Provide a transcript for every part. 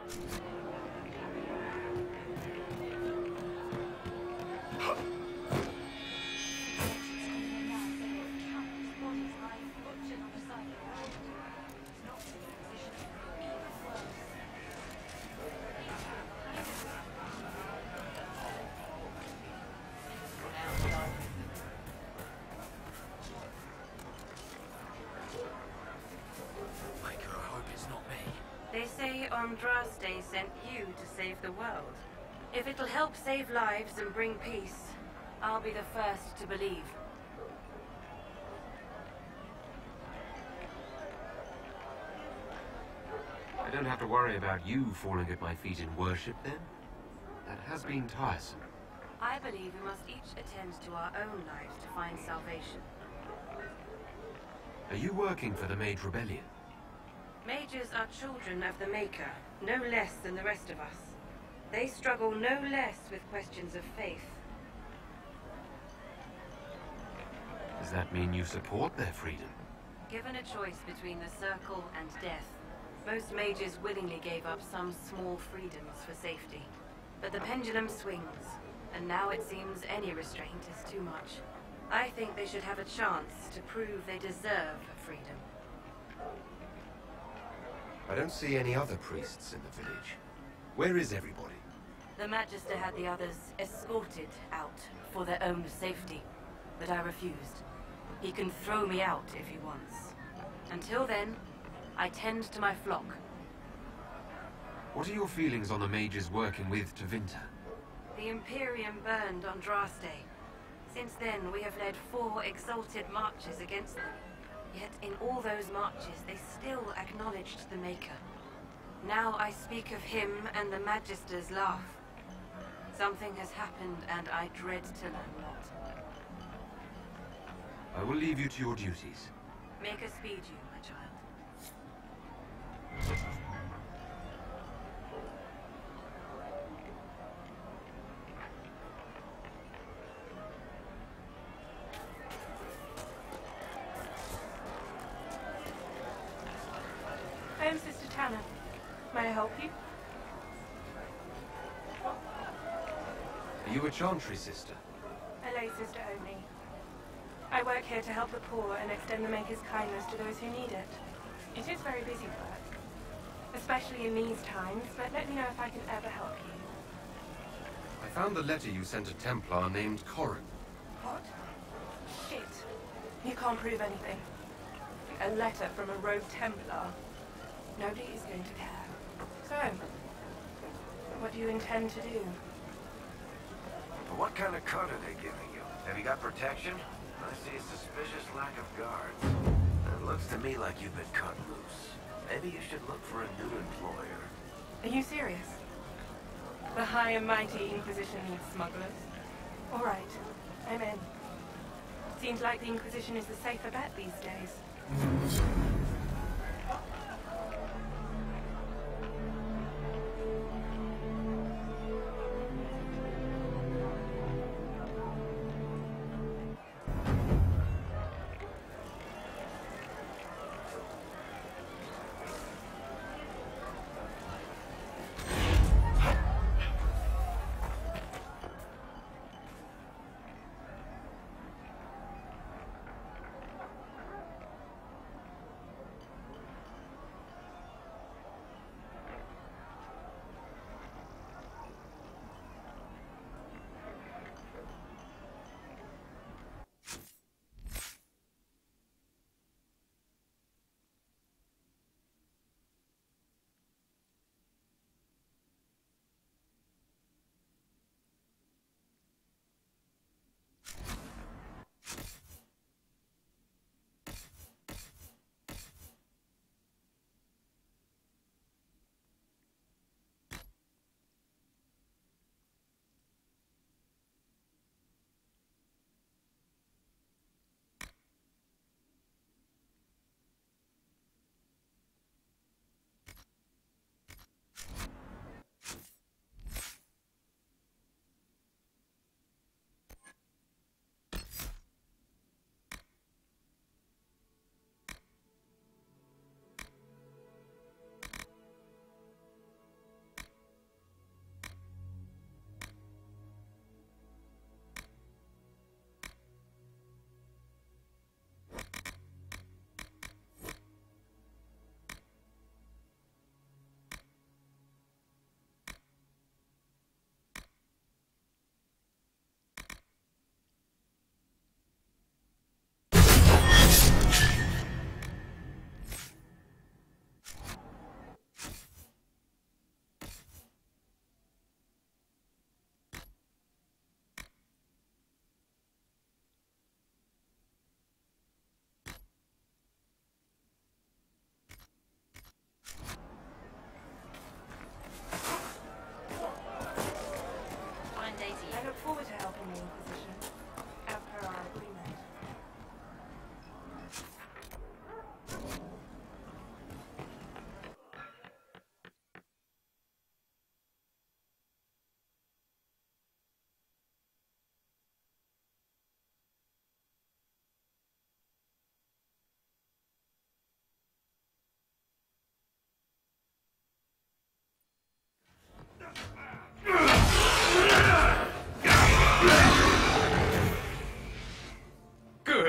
They say Andraste sent you to save the world. If it'll help save lives and bring peace, I'll be the first to believe. I don't have to worry about you falling at my feet in worship, then? That has been tiresome. I believe we must each attend to our own lives to find salvation. Are you working for the Mage Rebellion? Mages are children of the Maker, no less than the rest of us. They struggle no less with questions of faith. Does that mean you support their freedom? Given a choice between the Circle and death, most mages willingly gave up some small freedoms for safety. But the pendulum swings, and now it seems any restraint is too much. I think they should have a chance to prove they deserve freedom. I don't see any other priests in the village. Where is everybody? The Magister had the others escorted out for their own safety, but I refused. He can throw me out if he wants. Until then, I tend to my flock. What are your feelings on the mages working with Tevinter? The Imperium burned Andraste. Since then, we have led 4 exalted marches against them. Yet in all those marches, they still acknowledged the Maker. Now I speak of him and the Magisters laugh. Something has happened, and I dread to learn what. I will leave you to your duties. Make us speed you, my child. I am Sister Tanner. May I help you? Are you a Chantry sister? A lay sister only. I work here to help the poor and extend the Maker's kindness to those who need it. It is very busy work, especially in these times, but let me know if I can ever help you. I found the letter you sent a Templar named Corrin. What? Shit. You can't prove anything. A letter from a rogue Templar. Nobody is going to care. So, what do you intend to do? What kind of cut are they giving you? Have you got protection? I see a suspicious lack of guards. It looks to me like you've been cut loose. Maybe you should look for a new employer. Are you serious? The high and mighty Inquisition needs smugglers. All right, I'm in. Seems like the Inquisition is the safer bet these days.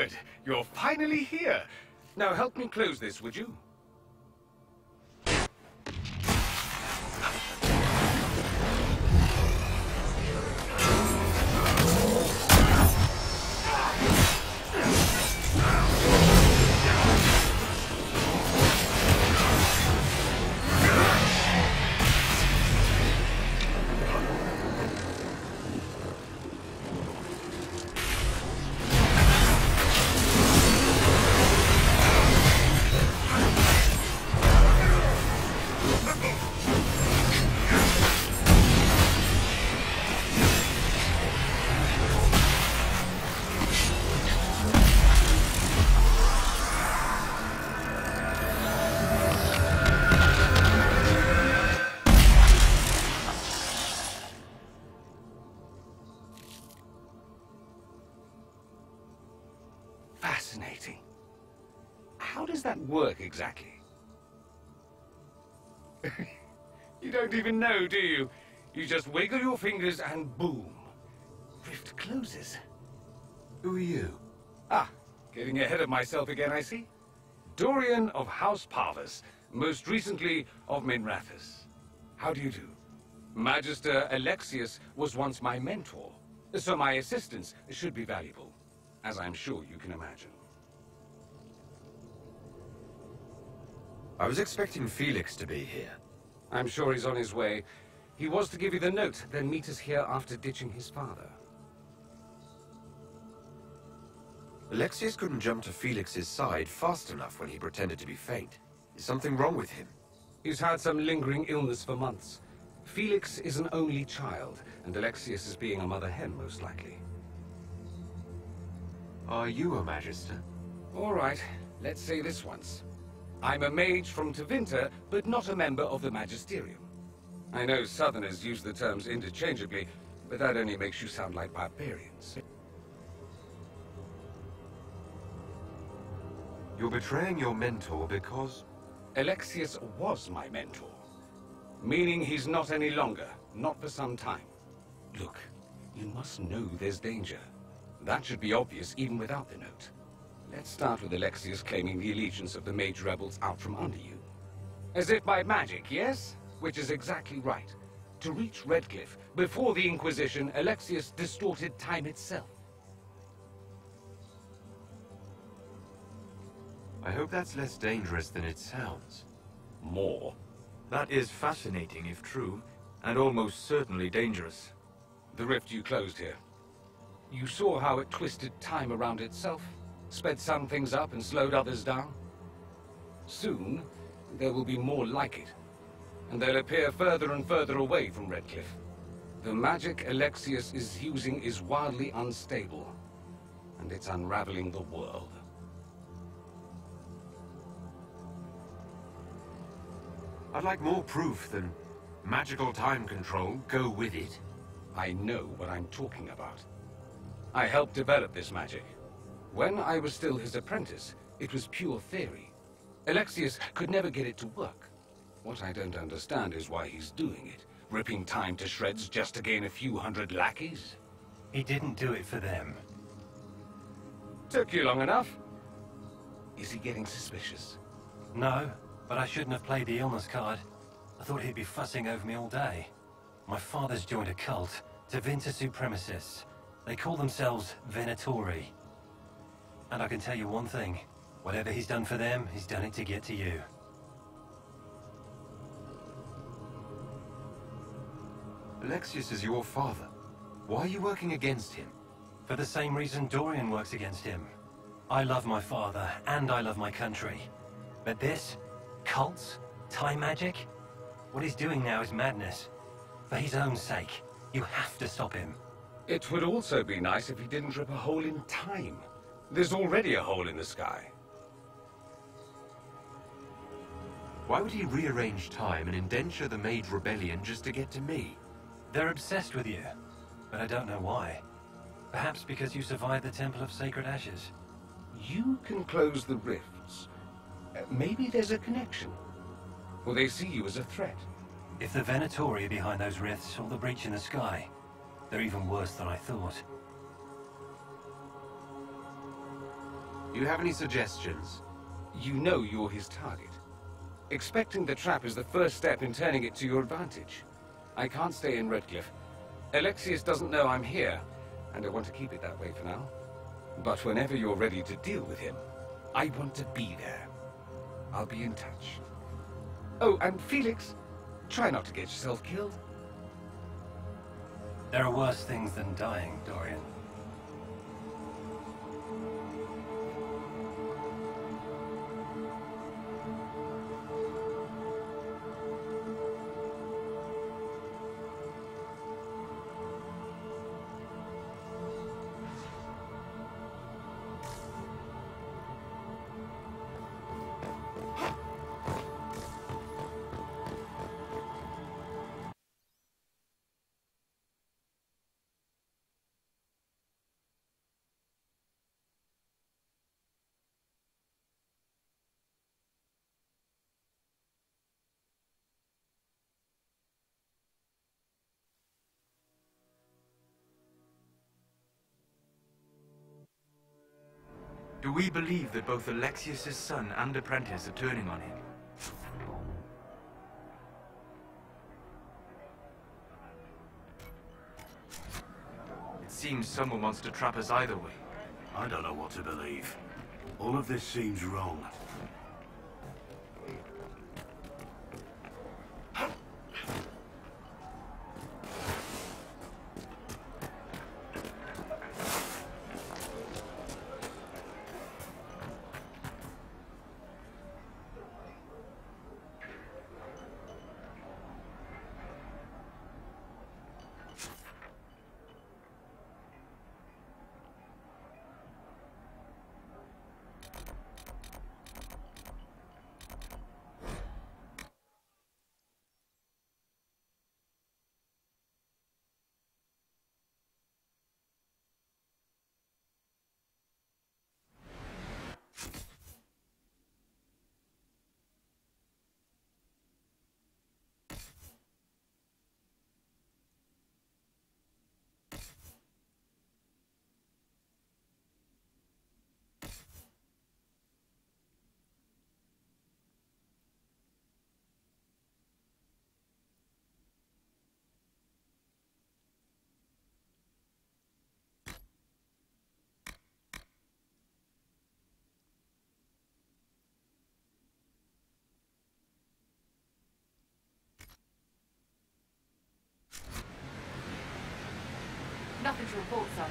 Good. You're finally here. Now help me close this, would you? Fascinating. How does that work exactly? You don't even know, do you? You just wiggle your fingers and boom. Rift closes. Who are you? Ah, getting ahead of myself again, I see. Dorian of House Parvus, most recently of Minrathous. How do you do? Magister Alexius was once my mentor, so my assistance should be valuable, as I'm sure you can imagine. I was expecting Felix to be here. I'm sure he's on his way. He was to give you the note, then meet us here after ditching his father. Alexius couldn't jump to Felix's side fast enough when he pretended to be faint. Is something wrong with him? He's had some lingering illness for months. Felix is an only child, and Alexius is being a mother hen, most likely. Are you a Magister? All right, let's say this once. I'm a mage from Tevinter, but not a member of the Magisterium. I know Southerners use the terms interchangeably, but that only makes you sound like barbarians. You're betraying your mentor because... Alexius was my mentor, meaning he's not any longer, not for some time. Look, you must know there's danger. That should be obvious even without the note. Let's start with Alexius claiming the allegiance of the mage rebels out from under you. As if by magic, yes? Which is exactly right. To reach Redcliffe, before the Inquisition, Alexius distorted time itself. I hope that's less dangerous than it sounds. More. That is fascinating if true, and almost certainly dangerous. The rift you closed here. You saw how it twisted time around itself, sped some things up and slowed others down. Soon, there will be more like it, and they'll appear further and further away from Redcliffe. The magic Alexius is using is wildly unstable, and it's unraveling the world. I'd like more proof than magical time control. Go with it. I know what I'm talking about. I helped develop this magic. When I was still his apprentice, it was pure theory. Alexius could never get it to work. What I don't understand is why he's doing it, ripping time to shreds just to gain a few hundred lackeys. He didn't do it for them. Took you long enough. Is he getting suspicious? No, but I shouldn't have played the illness card. I thought he'd be fussing over me all day. My father's joined a cult, Tevinter Supremacists. They call themselves Venatori. And I can tell you one thing. Whatever he's done for them, he's done it to get to you. Alexius is your father. Why are you working against him? For the same reason Dorian works against him. I love my father, and I love my country. But this? Cults? Time magic? What he's doing now is madness. For his own sake, you have to stop him. It would also be nice if he didn't rip a hole in time. There's already a hole in the sky. Why would he rearrange time and indenture the Mage Rebellion just to get to me? They're obsessed with you, but I don't know why. Perhaps because you survived the Temple of Sacred Ashes. You can close the rifts. Maybe there's a connection. Or they see you as a threat. If the Venatori are behind those rifts or the breach in the sky, they're even worse than I thought. Do you have any suggestions? You know you're his target. Expecting the trap is the first step in turning it to your advantage. I can't stay in Redcliffe. Alexius doesn't know I'm here, and I want to keep it that way for now. But whenever you're ready to deal with him, I want to be there. I'll be in touch. Oh, and Felix, try not to get yourself killed. There are worse things than dying, Dorian. Do we believe that both Alexius's son and apprentice are turning on him? It seems someone wants to trap us either way. I don't know what to believe. All of this seems wrong. Nothing to report, sir.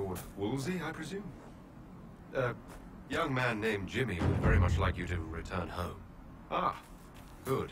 Lord Wolsey, I presume? A young man named Jimmy would very much like you to return home. Ah, good.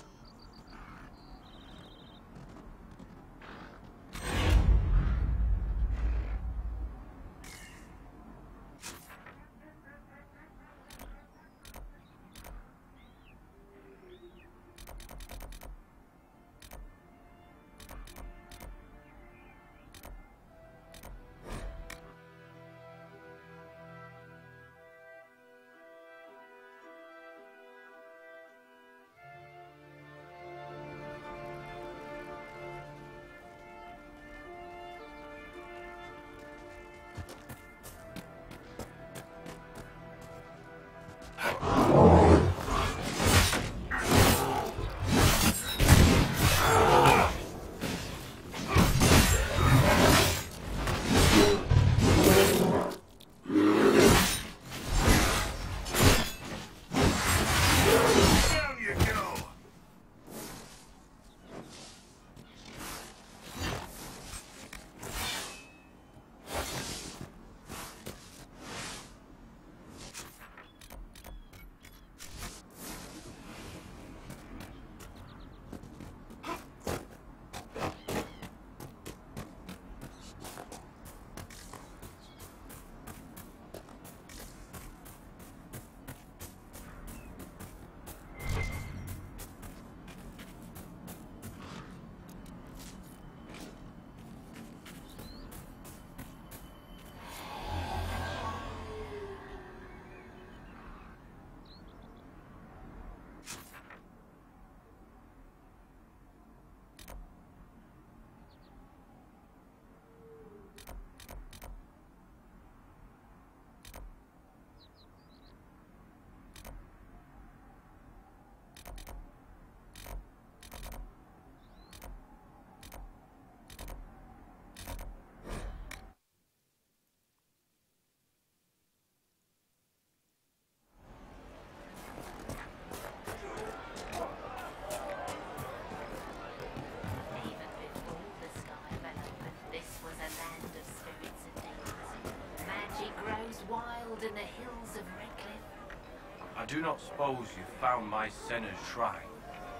In the hills of Redcliffe. I do not suppose you found my Senna's shrine.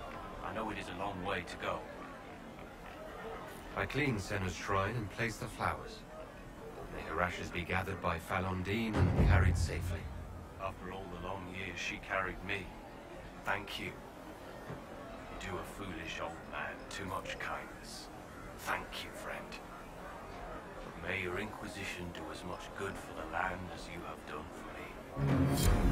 I know it is a long way to go. I cleaned Senna's shrine and placed the flowers. May her ashes be gathered by Falondine and carried safely. After all the long years she carried me, thank you. You do a foolish old man too much kindness. Thank you, friend. May your Inquisition do as much good for the land as you have done for me.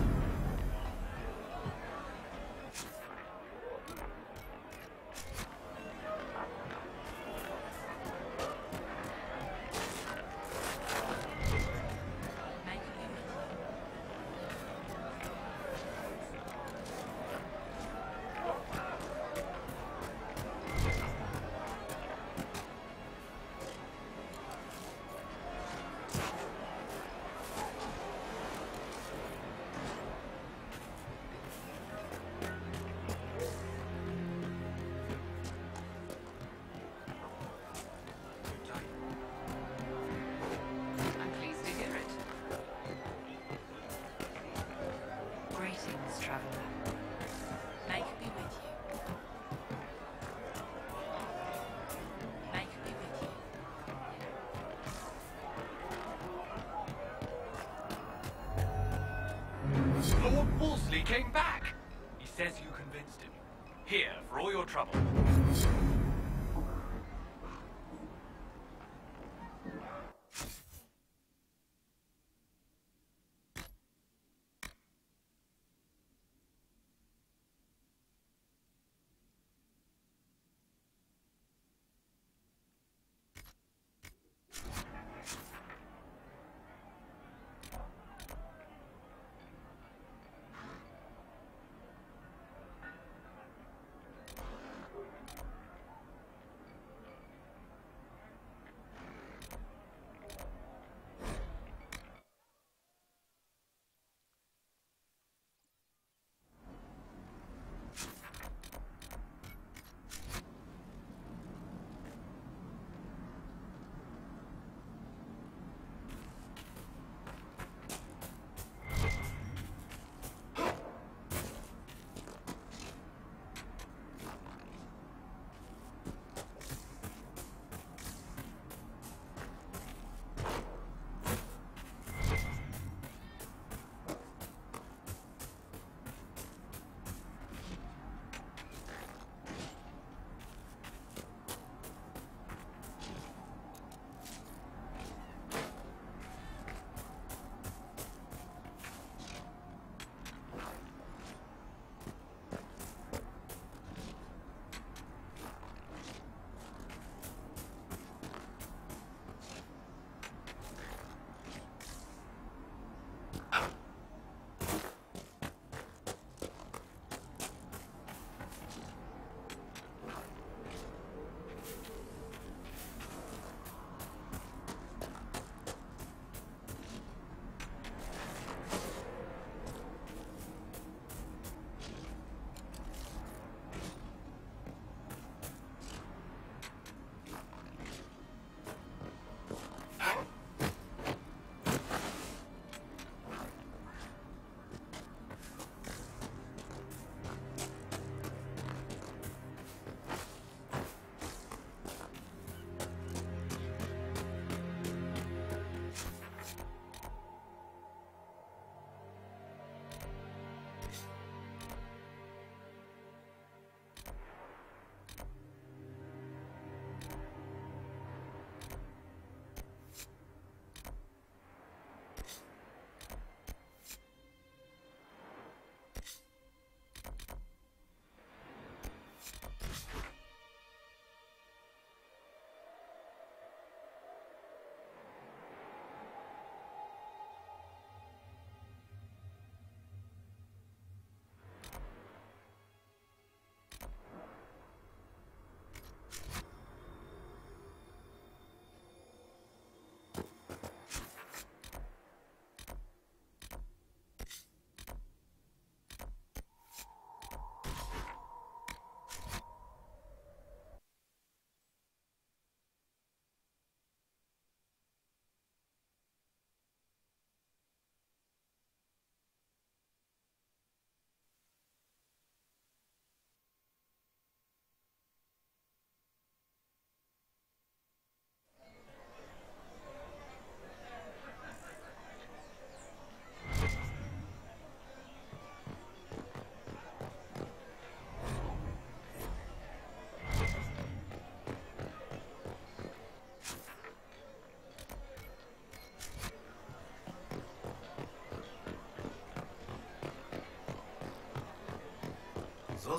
Lord Wolseley came back! He says you convinced him. Here, for all your trouble.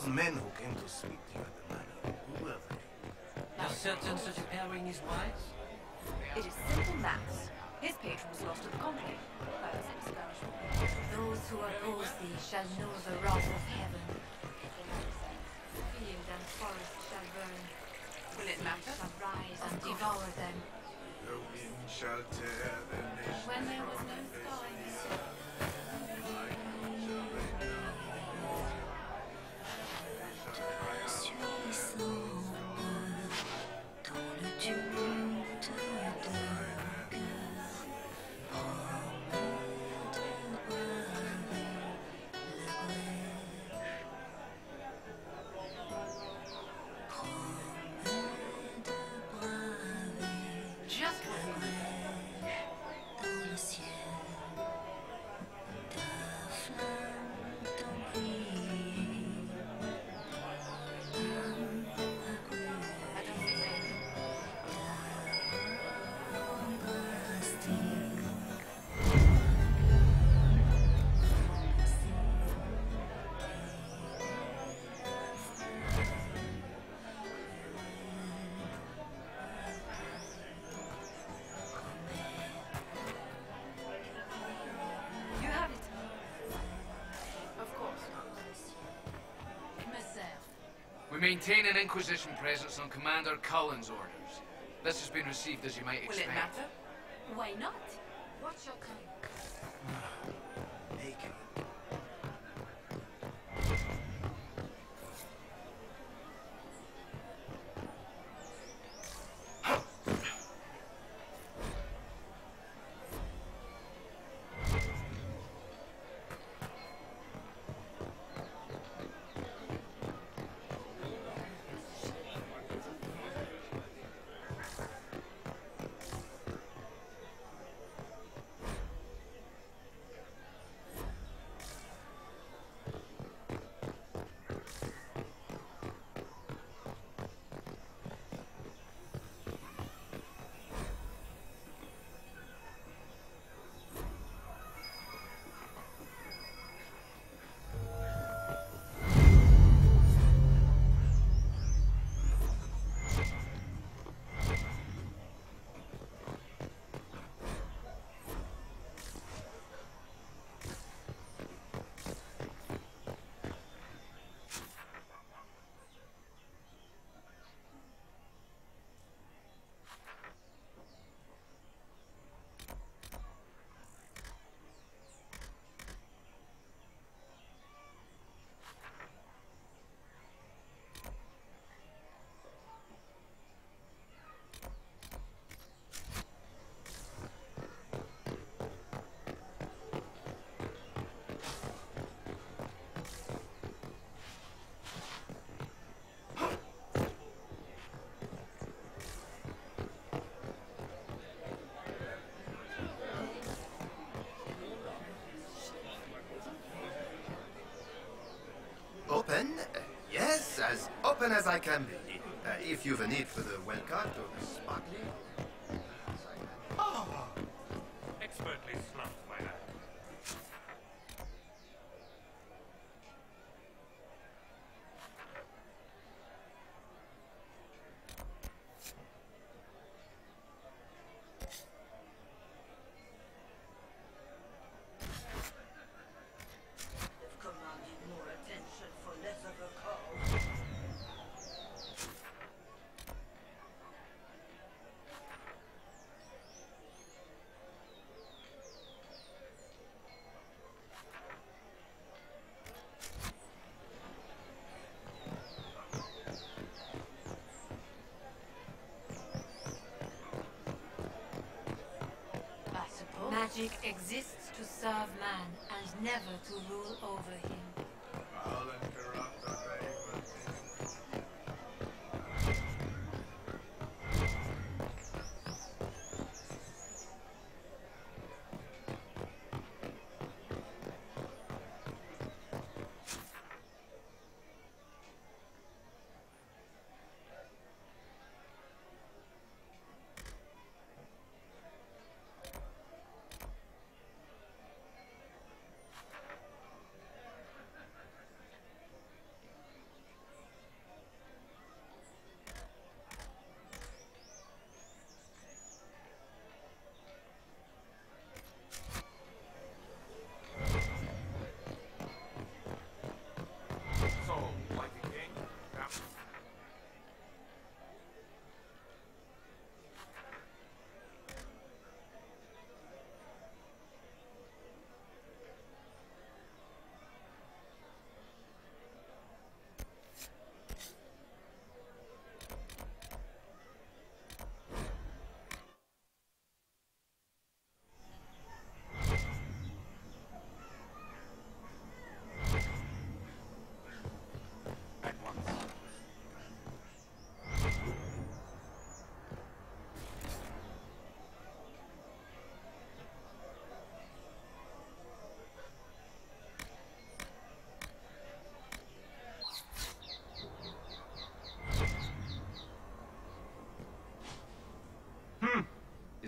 Those men who came to speak to you at the manor, who were they? Are certain such a pairing is wise? It is simple maths. His patron was lost to the conclave. Those who oppose thee shall know the wrath of heaven. Field and forest shall burn. Will it matter? Shall rise and devour them. The wind shall tear the nation. When there was no sky. Just what we need. You have it. Of course. We maintain an Inquisition presence on Commander Cullen's orders. This has been received as you might Will expect. it matter? Why not? What's your kind? Naked. Open? Yes, as open as I can be. If you've a need for the well-cut or the sparkling. Ah! Expertly snuffed, my lad. Commanding more attention for less of a call. I suppose. Magic exists to serve man and never to rule over him. I'll interrupt the raven.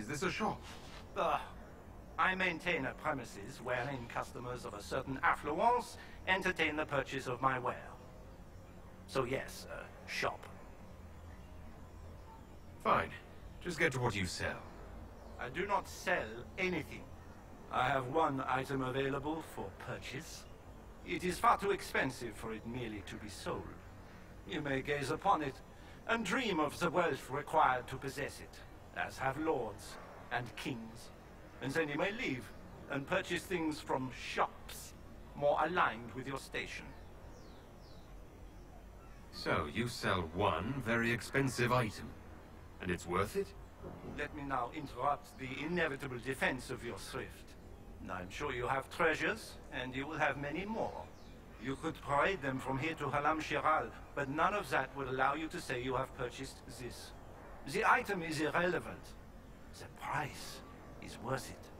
this a shop? I maintain a premises wherein customers of a certain affluence entertain the purchase of my ware. So yes, a shop. Fine. Just get to what you sell. I do not sell anything. I have one item available for purchase. It is far too expensive for it merely to be sold. You may gaze upon it and dream of the wealth required to possess it, as have lords and kings. And then you may leave and purchase things from shops more aligned with your station. So, you sell one very expensive item, and it's worth it? Let me now interrupt the inevitable defense of your thrift. I'm sure you have treasures, and you will have many more. You could parade them from here to Halam Shiral, but none of that would allow you to say you have purchased this. The item is irrelevant. The price is worth it.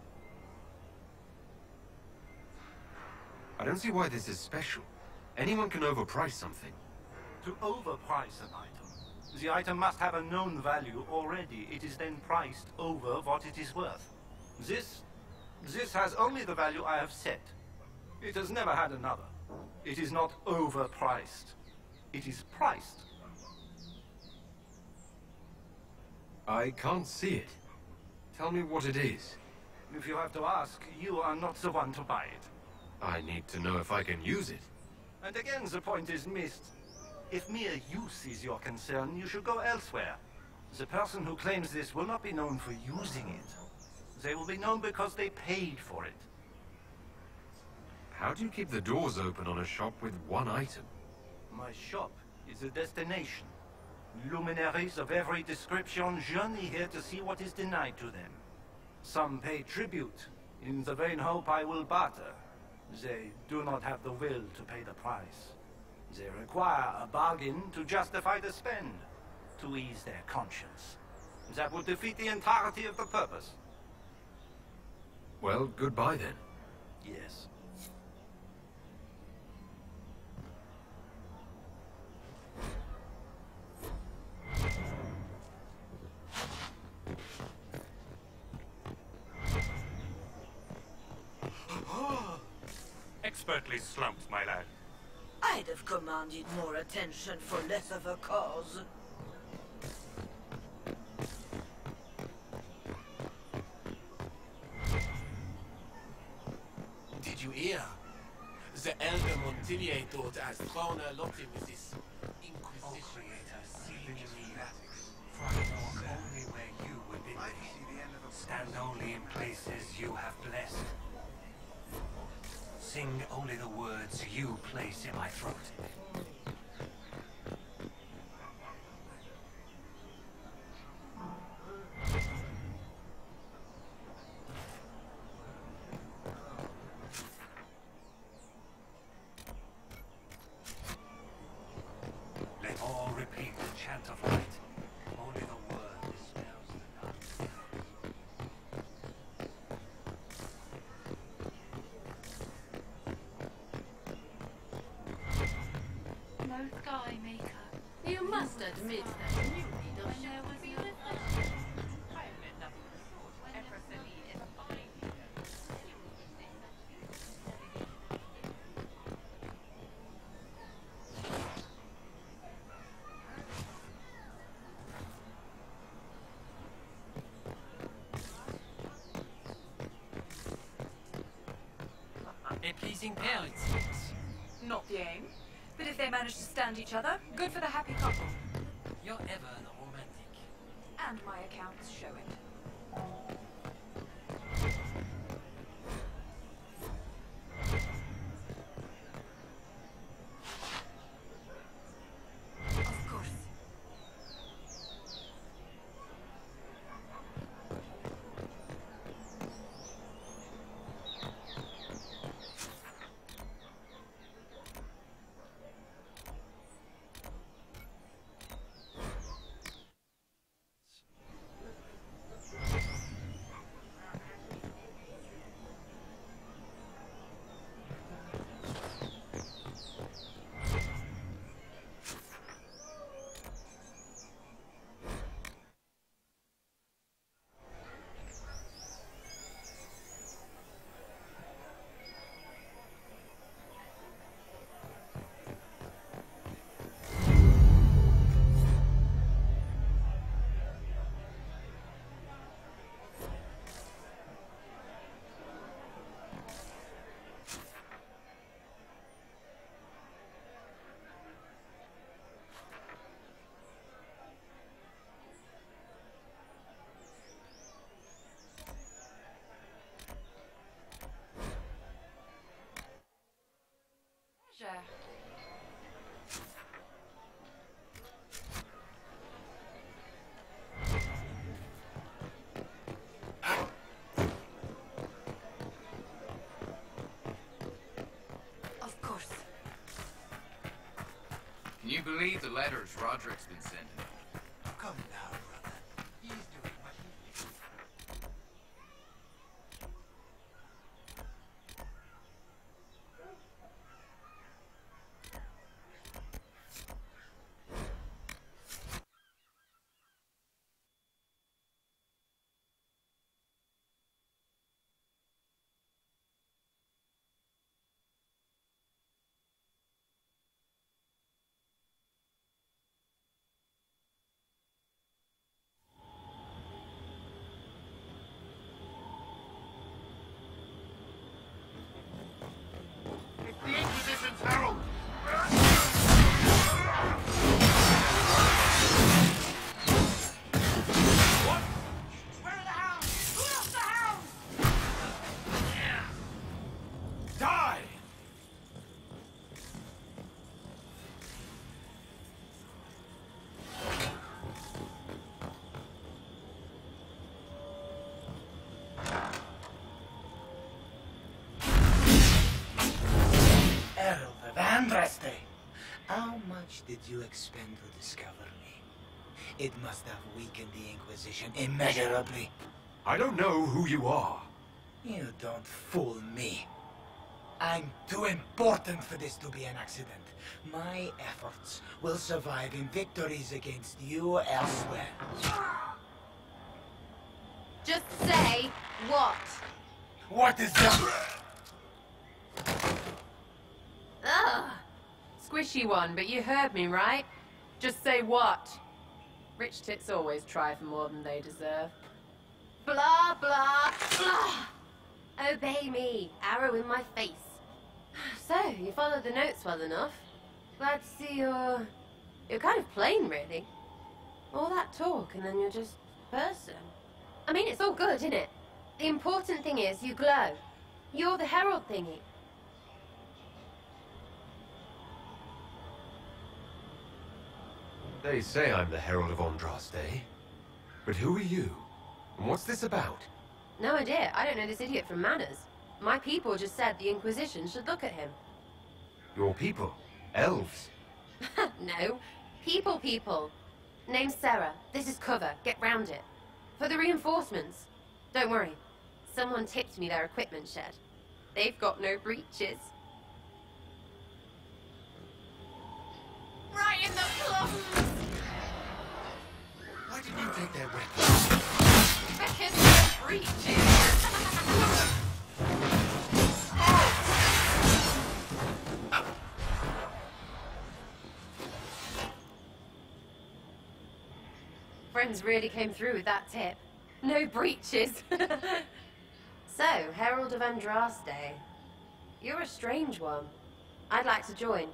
I don't see why this is special. Anyone can overprice something. To overprice an item, the item must have a known value already. It is then priced over what it is worth. This has only the value I have set. It has never had another. It is not overpriced. It is priced. I can't see it. Tell me what it is. If you have to ask, you are not the one to buy it. I need to know if I can use it. And again, the point is missed. If mere use is your concern, you should go elsewhere. The person who claims this will not be known for using it. They will be known because they paid for it. How do you keep the doors open on a shop with one item? My shop is a destination. Luminaries of every description journey here to see what is denied to them. Some pay tribute, in the vain hope I will barter. They do not have the will to pay the price. They require a bargain to justify the spend, to ease their conscience. That would defeat the entirety of the purpose. Well, goodbye then. Yes. Expertly slumped, my lad. I'd have commanded more attention for less of a cause. Did you hear? The Elder Montilier thought as Throna locked him with this Inquisition. O Creator, see me, for I know only where you would bid me. Stand only in places you have blessed. Sing only the words you place in my throat. Let all repeat the chant of light. Only the word dispels the darkness. No Sky Maker. You must admit that new leadership would be refreshing. A pleasing pair, it seems. Not the aim. But if they manage to stand each other, good for the happy couple. You're ever the romantic. And my accounts show it. Of course. believe the letters Roderick's been sending? Come now, brother. He's doing what he thinks. The Inquisition's herald! What? Where are the hounds? Who lost the hounds? Die! Herald of Andraste, how much did you expend to discover me? It must have weakened the Inquisition immeasurably. I don't know who you are. You don't fool me. I'm too important for this to be an accident. My efforts will survive in victories against you elsewhere. Just say what? What is that? Ugh. Squishy one, but you heard me, right? Just say what? Rich tits always try for more than they deserve. Blah, blah, blah. Obey me. Arrow in my face. So, you followed the notes well enough. Glad to see you're kind of plain, really. All that talk and then you're just person. I mean, it's all good, isn't it? The important thing is you glow. You're the herald thingy. They say I'm the Herald of Andraste. But who are you? And what's this about? No idea. I don't know this idiot from Manners. My people just said the Inquisition should look at him. Your people? Elves? No. People. Name's Sarah. This is cover. Get round it. For the reinforcements. Don't worry. Someone tipped me their equipment shed. They've got no breaches. Right in the plums! Why didn't you take their weapons? Because they're breaches. Friends really came through with that tip. No breaches. So, Herald of Andraste. You're a strange one. I'd like to join.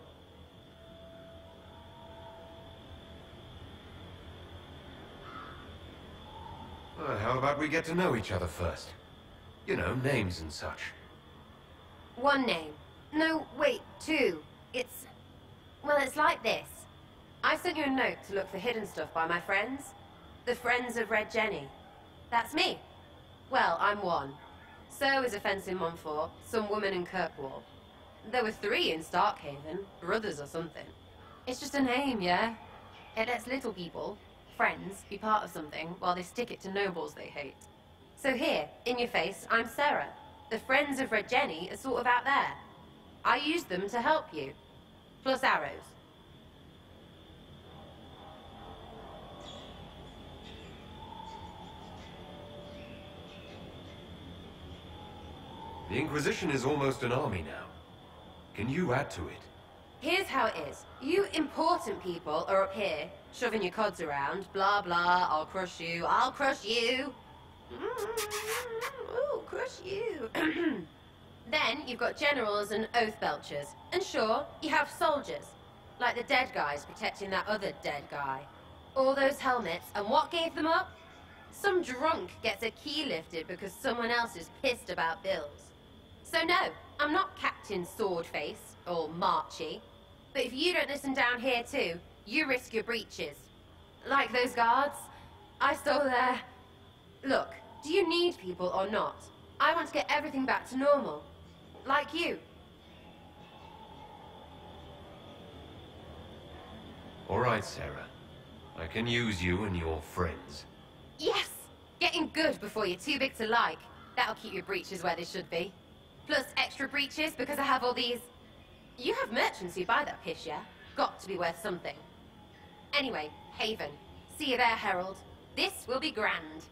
Well, how about we get to know each other first? You know, names and such. One name. No, wait, two. Well, it's like this. I sent you a note to look for hidden stuff by my friends. The Friends of Red Jenny. That's me. Well, I'm one. So is a fence in Montfort, some woman in Kirkwall. There were 3 in Starkhaven, brothers or something. It's just a name, yeah? It lets little people, friends, be part of something while they stick it to nobles they hate. So here, in your face, I'm Sarah. The Friends of Red Jenny are sort of out there. I use them to help you. Plus arrows. The Inquisition is almost an army now. Can you add to it? Here's how it is. You important people are up here, shoving your cods around. Blah, blah, I'll crush you, I'll crush you. Ooh, crush you. Then you've got generals and oath belchers. And sure, you have soldiers. Like the dead guys protecting that other dead guy. All those helmets, and what gave them up? Some drunk gets a key lifted because someone else is pissed about bills. So no, I'm not Captain Swordface, or Marchy. But if you don't listen down here too, you risk your breeches. Like those guards, I stole their... Look, do you need people or not? I want to get everything back to normal. Like you. All right, Sarah. I can use you and your friends. Yes! Getting good before you're too big to like. That'll keep your breeches where they should be. Plus extra breeches because I have all these... You have merchants who buy that piss, yeah? Got to be worth something. Anyway, Haven. See you there, Herald. This will be grand.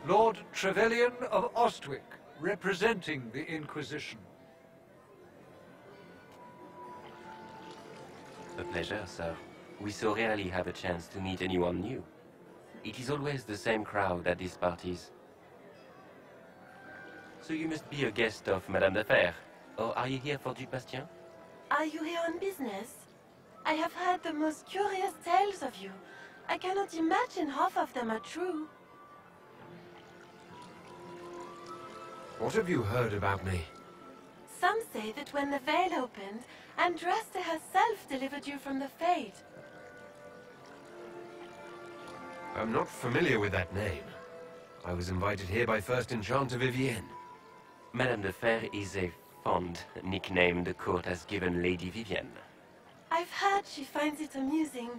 Lord Trevelyan of Ostwick, representing the Inquisition. A pleasure, sir. We so rarely have a chance to meet anyone new. It is always the same crowd at these parties. So you must be a guest of Madame de Fer, or are you here for Duc Bastien? Are you here on business? I have heard the most curious tales of you. I cannot imagine half of them are true. What have you heard about me? Some say that when the veil opened, Andraste herself delivered you from the Fade. I'm not familiar with that name. I was invited here by First Enchanter Vivienne. Madame de Fer is a fond nickname the court has given Lady Vivienne. I've heard she finds it amusing.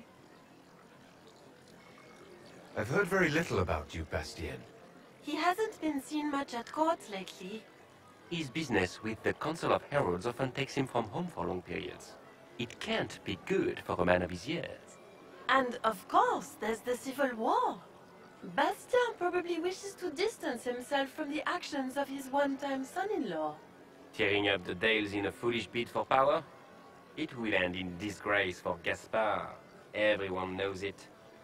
I've heard very little about Duc Bastien. He hasn't been seen much at court lately. His business with the Council of Heralds often takes him from home for long periods. It can't be good for a man of his years. And of course, there's the Civil War. Bastien probably wishes to distance himself from the actions of his one-time son-in-law. Tearing up the Dales in a foolish bid for power? It will end in disgrace for Gaspard. Everyone knows it.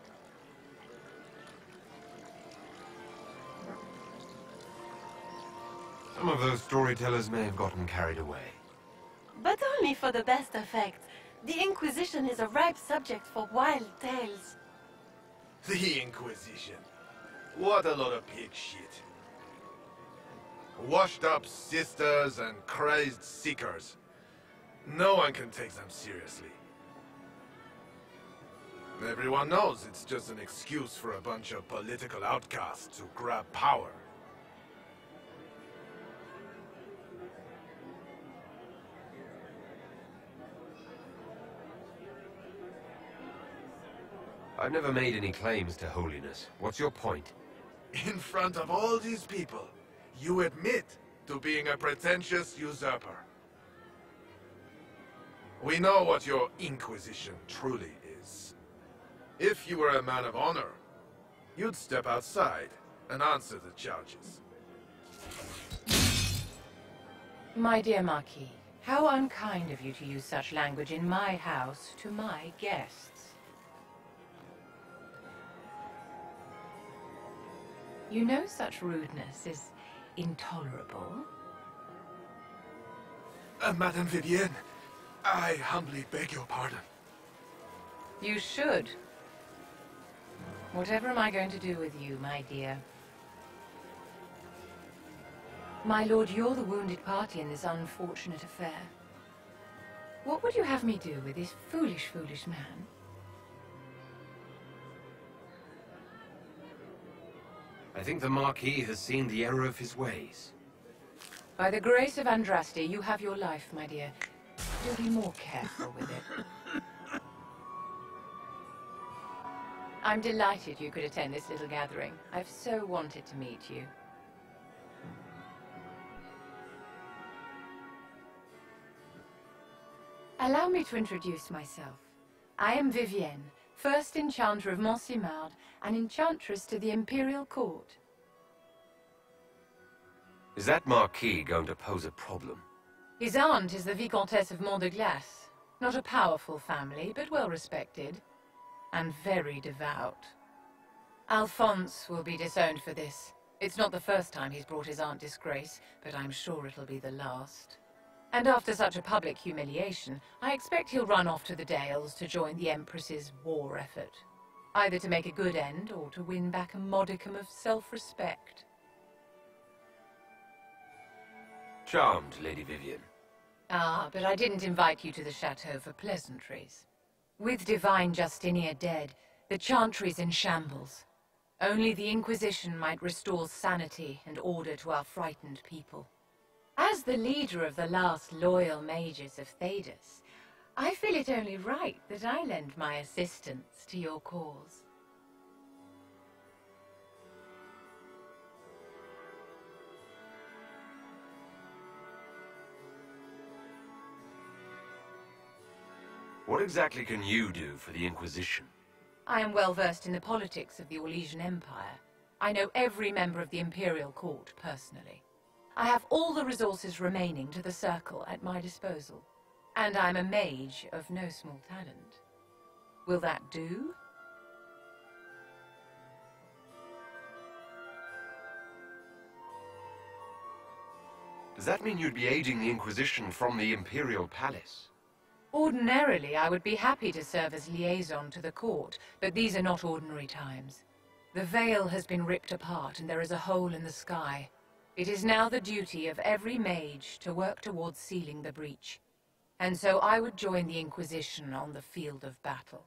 Some of those storytellers may have gotten carried away. But only for the best effect. The Inquisition is a ripe subject for wild tales. The Inquisition. What a lot of pig shit. Washed-up sisters and crazed seekers. No one can take them seriously. Everyone knows it's just an excuse for a bunch of political outcasts to grab power. I've never made any claims to holiness. What's your point? In front of all these people, you admit to being a pretentious usurper. We know what your Inquisition truly is. If you were a man of honor, you'd step outside and answer the charges. My dear Marquis, how unkind of you to use such language in my house to my guests. You know such rudeness is intolerable. Madame Vivienne, I humbly beg your pardon. You should. Whatever am I going to do with you, my dear? My lord, you're the wounded party in this unfortunate affair. What would you have me do with this foolish, foolish man? I think the Marquis has seen the error of his ways. By the grace of Andraste, you have your life, my dear. Do be more careful with it. I'm delighted you could attend this little gathering. I've so wanted to meet you. Allow me to introduce myself. I am Vivienne, First Enchanter of Monsimard, and Enchantress to the Imperial Court. Is that Marquis going to pose a problem? His aunt is the Vicomtesse of Mont de Glace. Not a powerful family, but well respected. And very devout. Alphonse will be disowned for this. It's not the first time he's brought his aunt disgrace, but I'm sure it'll be the last. And after such a public humiliation, I expect he'll run off to the Dales to join the Empress's war effort. Either to make a good end, or to win back a modicum of self-respect. Charmed, Lady Vivienne. Ah, but I didn't invite you to the chateau for pleasantries. With Divine Justinia dead, the Chantry's in shambles. Only the Inquisition might restore sanity and order to our frightened people. As the leader of the last loyal mages of Thedas, I feel it only right that I lend my assistance to your cause. What exactly can you do for the Inquisition? I am well versed in the politics of the Orlesian Empire. I know every member of the Imperial Court personally. I have all the resources remaining to the Circle at my disposal. And I'm a mage of no small talent. Will that do? Does that mean you'd be aiding the Inquisition from the Imperial Palace? Ordinarily, I would be happy to serve as liaison to the court, but these are not ordinary times. The veil has been ripped apart and there is a hole in the sky. It is now the duty of every mage to work towards sealing the breach. And so I would join the Inquisition on the field of battle.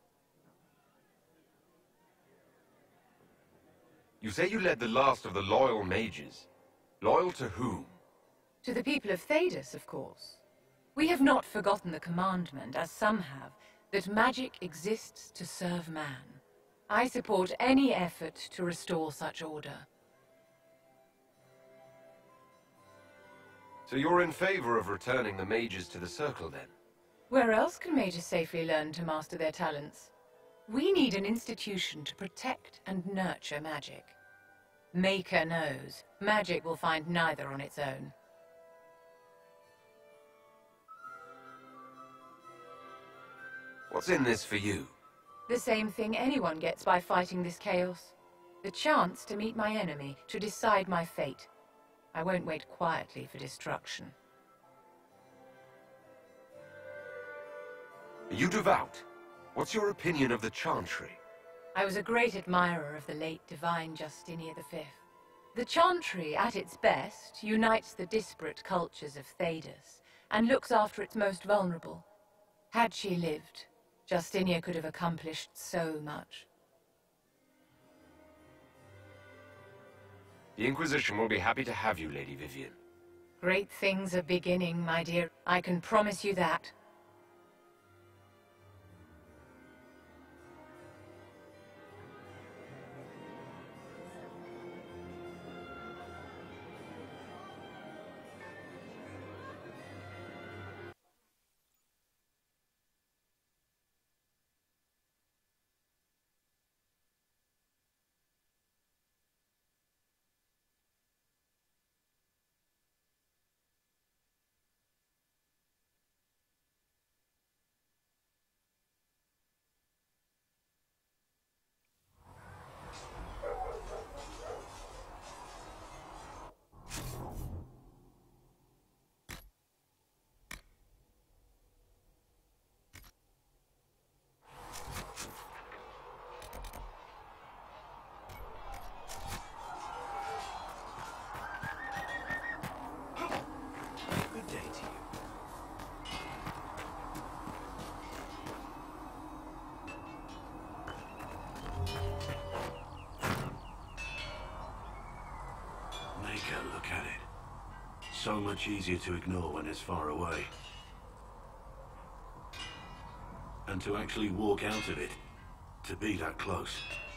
You say you led the last of the loyal mages. Loyal to whom? To the people of Thedas, of course. We have not forgotten the commandment, as some have, that magic exists to serve man. I support any effort to restore such order. So you're in favor of returning the mages to the Circle, then? Where else can mages safely learn to master their talents? We need an institution to protect and nurture magic. Maker knows, magic will find neither on its own. What's in this for you? The same thing anyone gets by fighting this chaos. The chance to meet my enemy, to decide my fate. I won't wait quietly for destruction. Are you devout? What's your opinion of the Chantry? I was a great admirer of the late divine Justinia V. The Chantry, at its best, unites the disparate cultures of Thedas, and looks after its most vulnerable. Had she lived, Justinia could have accomplished so much. The Inquisition will be happy to have you, Lady Vivian. Great things are beginning, my dear. I can promise you that. Look at it. So much easier to ignore when it's far away. And to actually walk out of it, to be that close.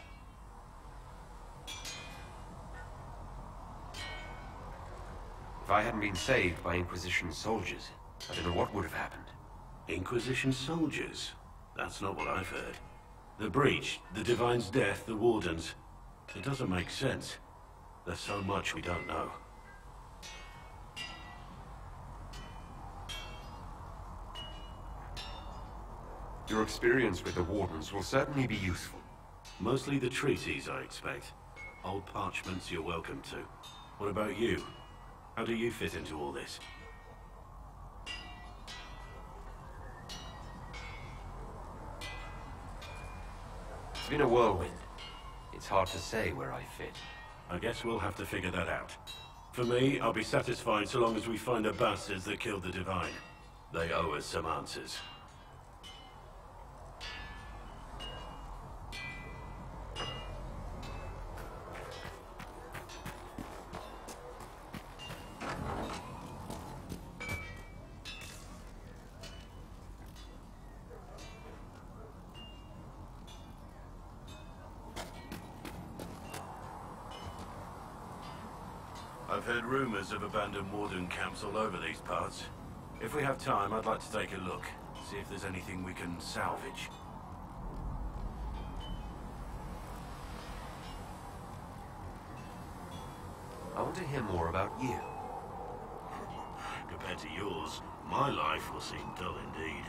If I hadn't been saved by Inquisition soldiers, I don't know what would have happened. Inquisition soldiers? That's not what I've heard. The breach, the Divine's death, the Wardens. It doesn't make sense. There's so much we don't know. Your experience with the Wardens will certainly be useful. Mostly the treaties, I expect. Old parchments you're welcome to. What about you? How do you fit into all this? It's been a whirlwind. It's hard to say where I fit. I guess we'll have to figure that out. For me, I'll be satisfied so long as we find the bastards that killed the Divine. They owe us some answers. I've heard rumors of abandoned Warden camps all over these parts. If we have time, I'd like to take a look, see if there's anything we can salvage. I want to hear more about you. Compared to yours, my life will seem dull indeed.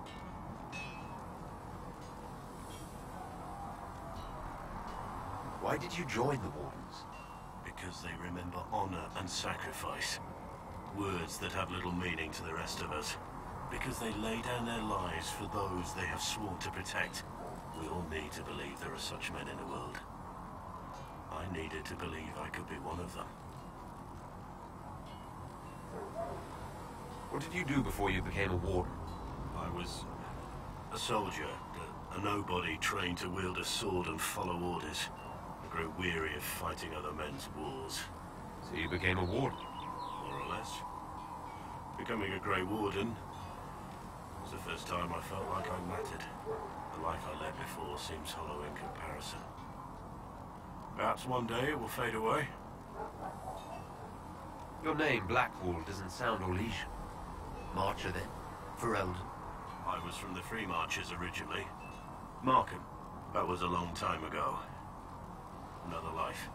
Why did you join the Wardens? Because they remember honor and sacrifice. Words that have little meaning to the rest of us. Because they lay down their lives for those they have sworn to protect. We all need to believe there are such men in the world. I needed to believe I could be one of them. What did you do before you became a Warden? I was a soldier, a nobody trained to wield a sword and follow orders. I grew weary of fighting other men's wars. So you became a Warden? More or less. Becoming a Grey Warden was the first time I felt like I mattered. The life I led before seems hollow in comparison. Perhaps one day it will fade away. Your name, Blackwall, doesn't sound Orlesian. Marcher, then? Ferelden? I was from the Free Marchers originally. Markham. That was a long time ago. Another life.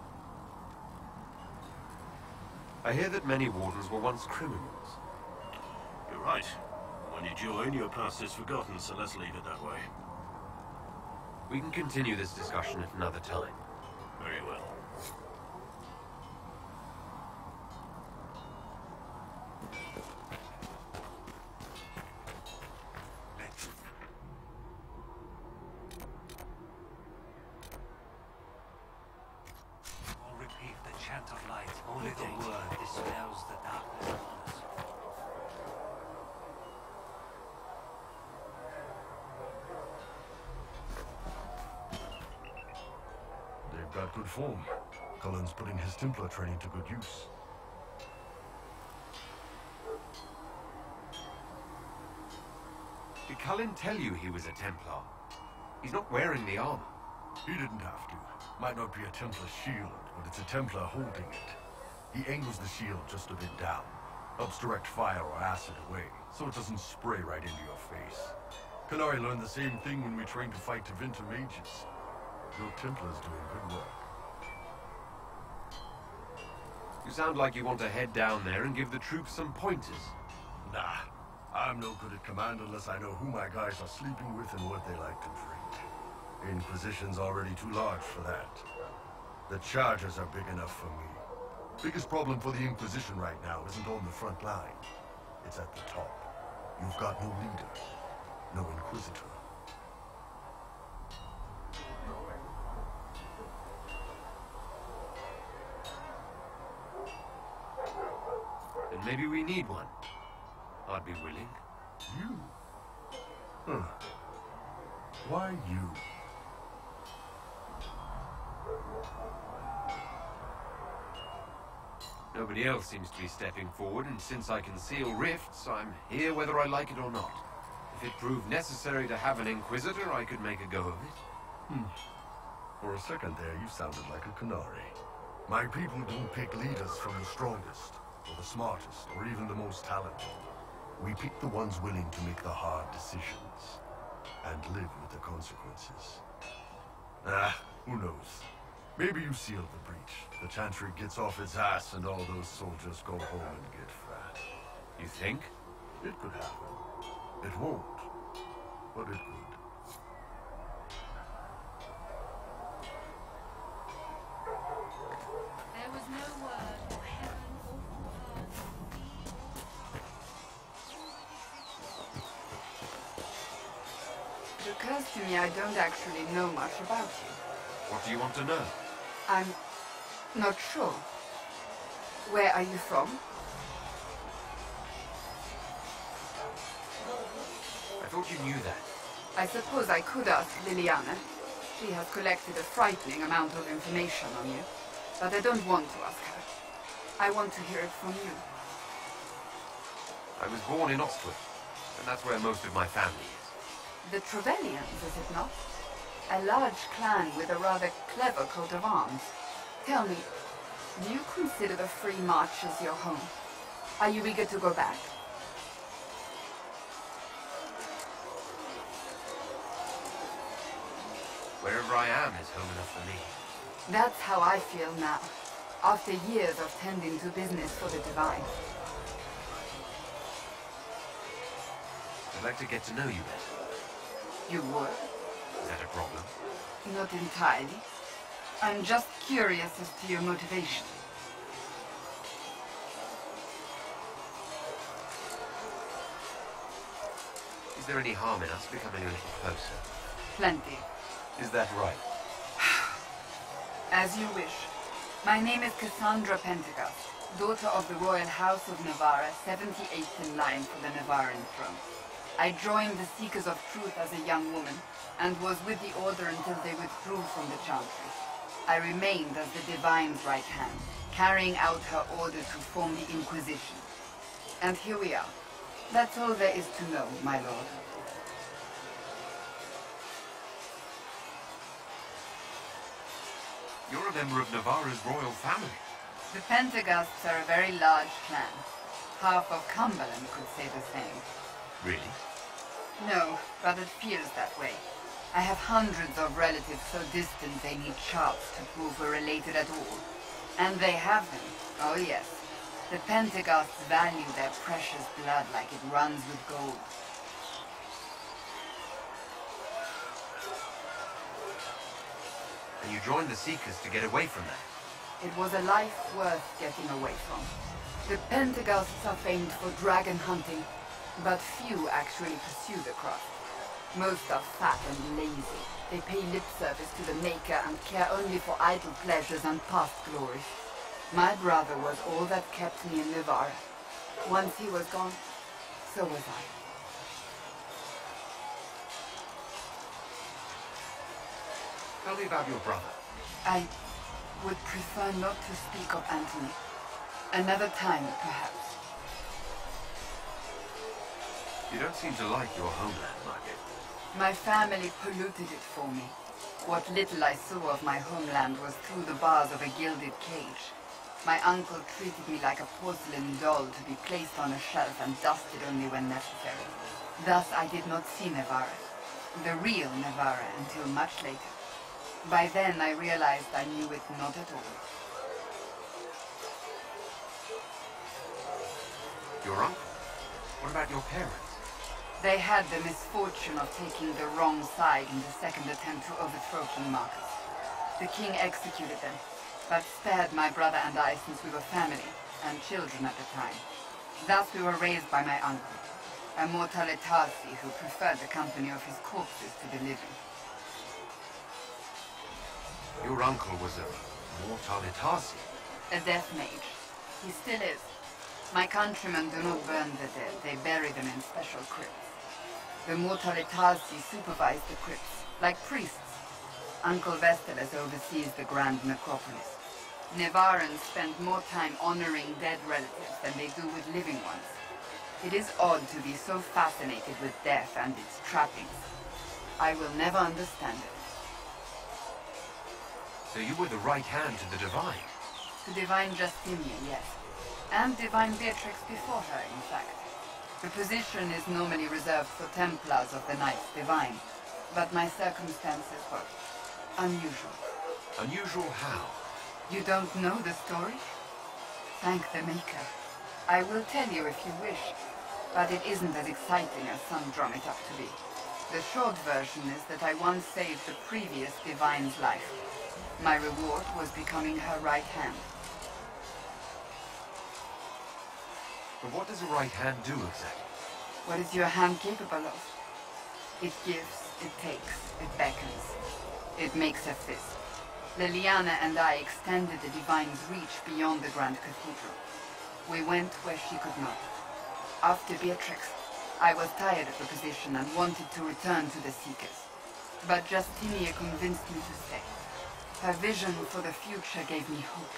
I hear that many Wardens were once criminals. You're right. When you join, your past is forgotten, so let's leave it that way. We can continue this discussion at another time. Very well. I'll repeat the chant of light. Only the word dispels the darkness upon us. They've got good form. Cullen's putting his Templar training to good use. Did Cullen tell you he was a Templar? He's not wearing the armor. He didn't have to. Might not be a Templar shield, but it's a Templar holding it. He angles the shield just a bit down. Helps direct fire or acid away, so it doesn't spray right into your face. Canary learned the same thing when we trained to fight Tevinter mages. Your Templar's doing good work. You sound like you want to head down there and give the troops some pointers. Nah, I'm no good at command unless I know who my guys are sleeping with and what they like to drink. The Inquisition's already too large for that. The Chargers are big enough for me. Biggest problem for the Inquisition right now isn't on the front line. It's at the top. You've got no leader, no Inquisitor. Then maybe we need one. I'd be willing. You? Huh. Why you? Nobody else seems to be stepping forward, and since I can seal rifts, I'm here whether I like it or not. If it proved necessary to have an Inquisitor, I could make a go of it. For a second there, you sounded like a Canary. My people don't pick leaders from the strongest, or the smartest, or even the most talented. We pick the ones willing to make the hard decisions, and live with the consequences. Who knows? Maybe you sealed the breach. The Chantry gets off its ass and all those soldiers go home and get fat. You think? It could happen. It won't, but it could. There was no word for heaven or for earth. It occurs to me I don't actually know much about you. What do you want to know? I'm not sure. Where are you from? I thought you knew that. I suppose I could ask Liliana. She has collected a frightening amount of information on you. But I don't want to ask her. I want to hear it from you. I was born in Ostwick, and that's where most of my family is. The Trevellians, is it not? A large clan with a rather clever coat of arms. Tell me, do you consider the Free Marchers your home? Are you eager to go back? Wherever I am is home enough for me. That's how I feel now. after years of tending to business for the Divine. I'd like to get to know you better. You would? Is that a problem? Not entirely. I'm just curious as to your motivation. Is there any harm in us becoming a little closer? Plenty. Is that right? As you wish. My name is Cassandra Pentecost, daughter of the Royal House of Navarra, 78th in line for the Navarran throne. I joined the Seekers of Truth as a young woman, and was with the Order until they withdrew from the Chantry. I remained as the Divine's right hand, carrying out her order to form the Inquisition. And here we are. That's all there is to know, my lord. You're a member of Navarra's royal family. The Pentecosts are a very large clan. Half of Cumberland could say the same. Really? No, but it feels that way. I have hundreds of relatives so distant they need charts to prove we're related at all. And they have them. Oh yes. The Pentecosts value their precious blood like it runs with gold. And you joined the Seekers to get away from that? It was a life worth getting away from. The Pentecosts are famed for dragon hunting, but few actually pursue the craft. Most are fat and lazy. They pay lip service to the Maker and care only for idle pleasures and past glories. My brother was all that kept me in Navarra. Once he was gone, so was I. Tell me about your brother. I would prefer not to speak of Anthony. Another time, perhaps. You don't seem to like your homeland much. My family polluted it for me. What little I saw of my homeland was through the bars of a gilded cage. My uncle treated me like a porcelain doll to be placed on a shelf and dusted only when necessary. Thus I did not see Navarra, the real Navarra, until much later. By then I realized I knew it not at all. Your uncle? What about your parents? They had the misfortune of taking the wrong side in the second attempt to overthrow King Marcus. The king executed them, but spared my brother and I since we were family, and children at the time. Thus we were raised by my uncle, a Mortale Tarsi who preferred the company of his corpses to the living. Your uncle was a Mortale Tarsi? A death mage. He still is. My countrymen do not burn the dead, they bury them in special crypts. The Mortale Tarsi supervise the crypts, like priests. Uncle Vestalis oversees the grand necropolis. Navarrans spend more time honoring dead relatives than they do with living ones. It is odd to be so fascinated with death and its trappings. I will never understand it. So you were the right hand to the Divine? To Divine Justinia, yes. And Divine Beatrix before her, in fact. The position is normally reserved for Templars of the Knights Divine, but my circumstances were unusual. Unusual how? You don't know the story? Thank the Maker. I will tell you if you wish, but it isn't as exciting as some drum it up to be. The short version is that I once saved the previous Divine's life. My reward was becoming her right hand. But what does a right hand do exactly? What is your hand capable of? It gives, it takes, it beckons. It makes a fist. Liliana and I extended the Divine's reach beyond the Grand Cathedral. We went where she could not. After Beatrix, I was tired of the position and wanted to return to the Seekers. But Justinia convinced me to stay. Her vision for the future gave me hope.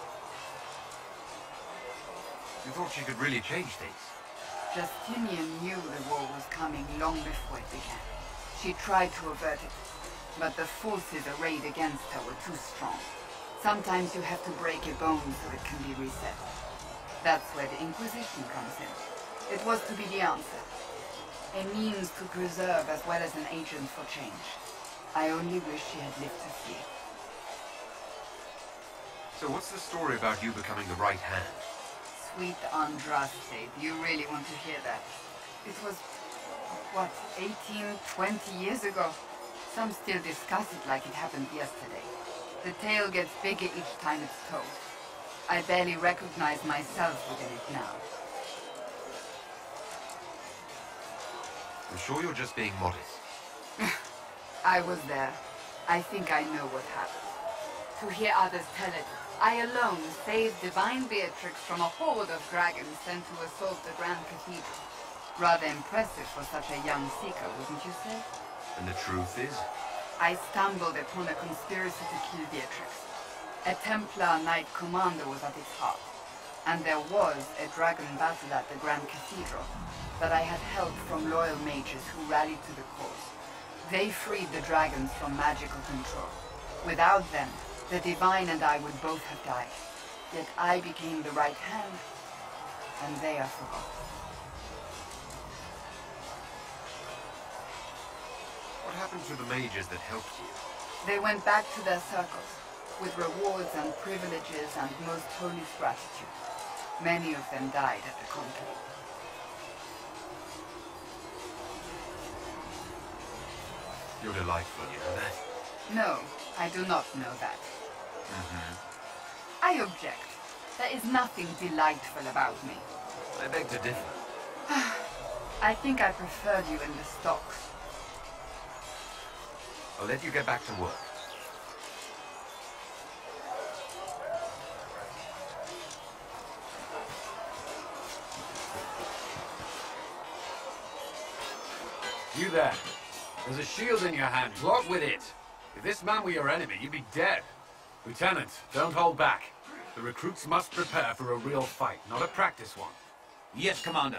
You thought she could really change things? Justinian knew the war was coming long before it began. She tried to avert it, but the forces arrayed against her were too strong. Sometimes you have to break a bone so it can be reset. That's where the Inquisition comes in. It was to be the answer. A means to preserve as well as an agent for change. I only wish she had lived to see it. So what's the story about you becoming the right hand? Sweet Andraste, do you really want to hear that? It was, what, 18, 20 years ago? Some still discuss it like it happened yesterday. The tale gets bigger each time it's told. I barely recognize myself within it now. I'm sure you're just being modest. I was there. I think I know what happened. To hear others tell it, I alone saved Divine Beatrix from a horde of dragons sent to assault the Grand Cathedral. Rather impressive for such a young seeker, wouldn't you say? And the truth is? I stumbled upon a conspiracy to kill Beatrix. A Templar Knight Commander was at its heart, and there was a dragon battle at the Grand Cathedral, but I had help from loyal mages who rallied to the cause. They freed the dragons from magical control. Without them, the Divine and I would both have died. Yet I became the right hand, and they are forgotten. What happened to the mages that helped you? They went back to their circles, with rewards and privileges and most holy gratitude. Many of them died at the conclave. You're delightful, you know that? No, I do not know that. I object. There is nothing delightful about me. I beg to differ. I think I preferred you in the stocks. I'll let you get back to work. You there. There's a shield in your hand. What with it? If this man were your enemy, you'd be dead. Lieutenant, don't hold back. The recruits must prepare for a real fight, not a practice one. Yes, Commander.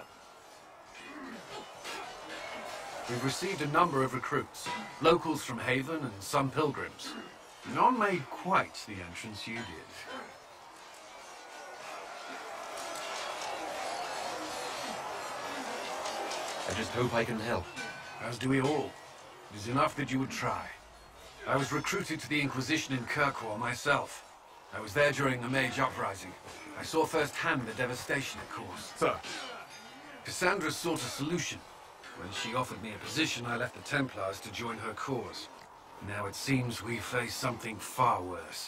We've received a number of recruits. Locals from Haven and some pilgrims. None made quite the entrance you did. I just hope I can help. As do we all. It is enough that you would try. I was recruited to the Inquisition in Kirkwall myself. I was there during the Mage Uprising. I saw firsthand the devastation it caused. Sir. Cassandra sought a solution. When she offered me a position, I left the Templars to join her cause. Now it seems we face something far worse.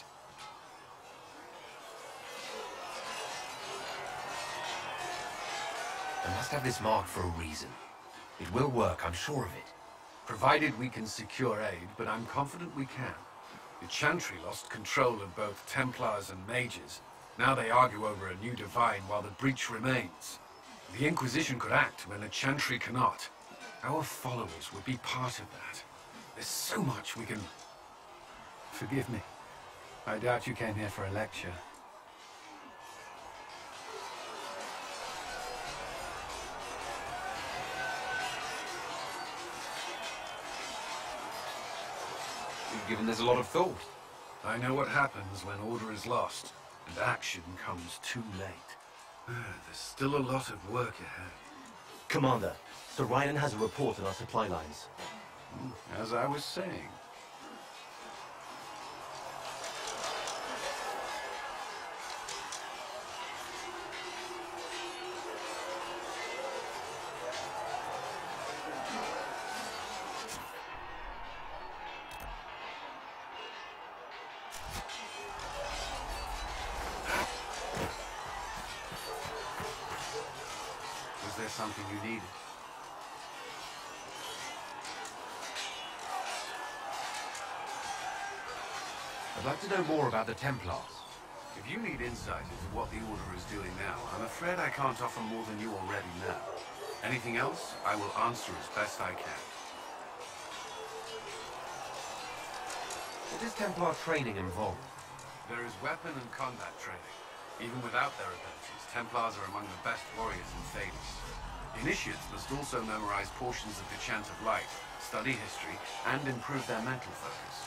I must have this marked for a reason. It will work, I'm sure of it. Provided we can secure aid, but I'm confident we can. The Chantry lost control of both Templars and Mages. Now they argue over a new Divine while the breach remains. The Inquisition could act when the Chantry cannot. Our followers would be part of that. There's so much we can... Forgive me. I doubt you came here for a lecture. You've given this a lot of thought. I know what happens when order is lost, and action comes too late. There's still a lot of work ahead. Commander, Sir Ryan has a report on our supply lines. As I was saying. Was there something you needed? I'd like to know more about the Templars. If you need insight into what the Order is doing now, I'm afraid I can't offer more than you already know. Anything else, I will answer as best I can. What does Templar training involve? There is weapon and combat training. Even without their abilities, Templars are among the best warriors in Thales. Initiates must also memorize portions of the Chant of Light, study history, and improve their mental focus.